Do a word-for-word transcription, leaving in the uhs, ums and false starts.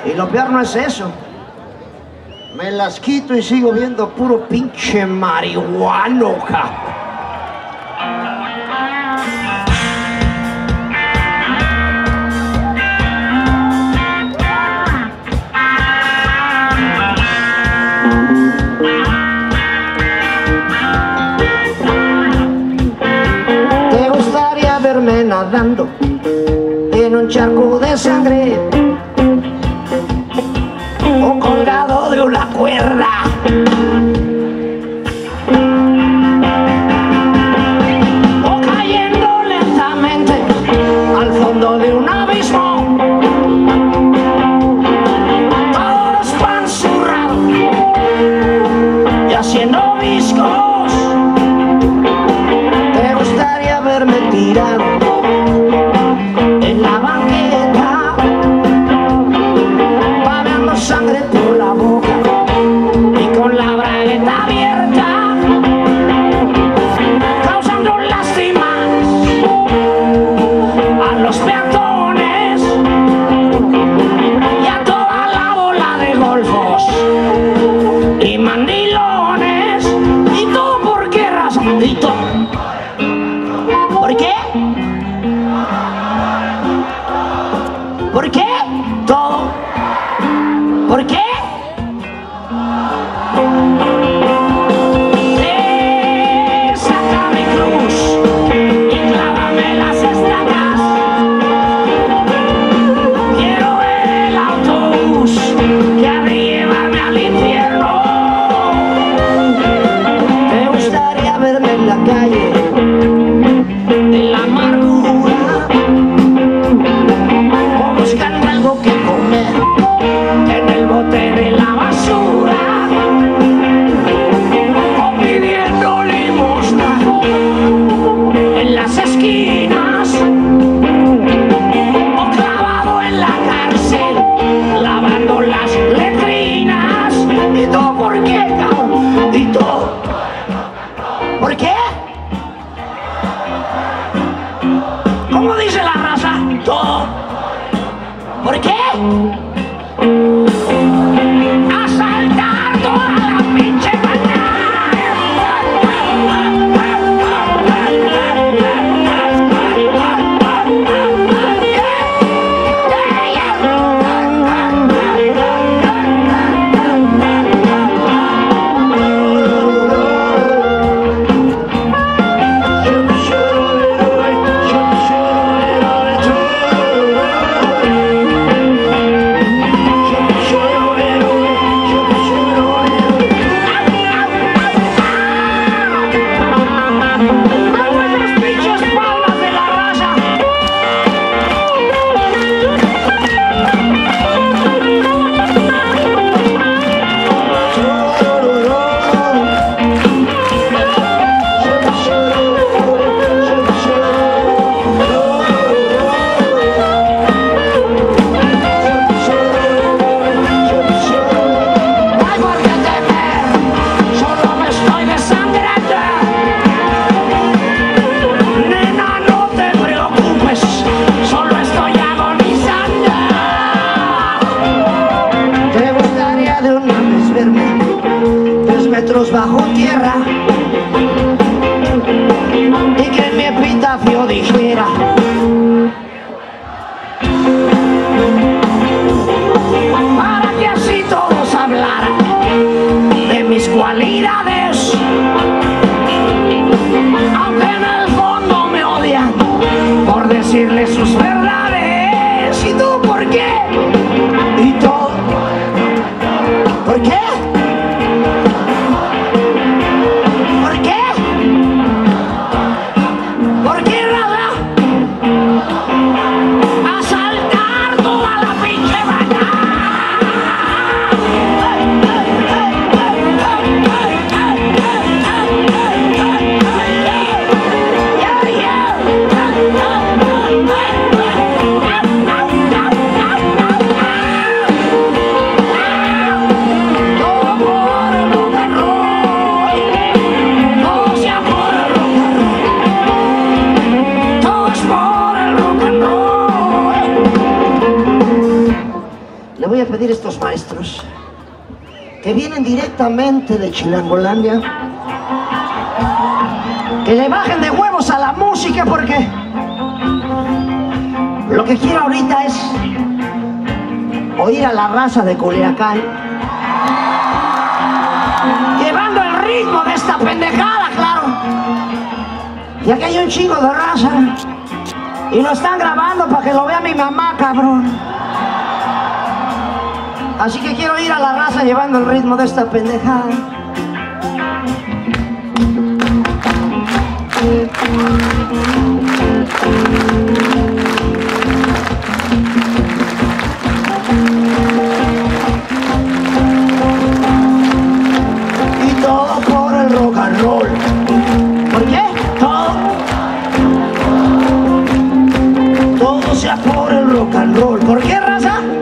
Y lo peor no es eso. Me las quito y sigo viendo puro pinche marihuano, cabrón. ¿Te gustaría verme nadando en un charco de sangre o colgado de una cuerda? O cayendo lentamente al fondo de un abismo, todo despanzurrado y haciendo viscos. ¿Te gustaría verme tirado en la banqueta, babeando sangre por la boca y con la bragueta abierta, causando lástimas a los peatones y a toda la bola de golfos y mandilones? ¿Y todo por qué razón? ¿Y todo? ¿Por qué? ¿Por qué? Todo. ¿Por qué? Eh, saca mi cruz y clávame las estacas. Quiero ver el autobús que ha de llevarme al infierno. ¿Te gustaría verme en la calle de la amargura, o buscando algo que comer en el bote de la basura, o pidiendo limosna en las esquinas, o clavado en la cárcel lavando las letrinas? ¿Y todo por qué, cabrón? ¿Y todo? ¿Por qué? ¿Cómo dice la raza? Todo. ¿Por qué? Asaltar toda la pinche bajo tierra y que en mi epitafio dijera: para que así todos hablaran de mis cualidades, aunque en el fondo me odian por decirles sus verdades. ¿Y tú por qué? ¿Y todo? ¿Por qué? ¿Por qué, raza? le voy a pedir a estos maestros que vienen directamente de Chilangolandia que le bajen de huevos a la música, porque lo que quiero ahorita es oír a la raza de Culiacán llevando el ritmo de esta pendejada, claro. Y aquí hay un chingo de raza y lo están grabando para que lo vea mi mamá, cabrón. Así que quiero ir a la raza llevando el ritmo de esta pendejada. Y todo por el rock and roll. ¿Por qué? Todo. Todo sea por el rock and roll. ¿Por qué, raza?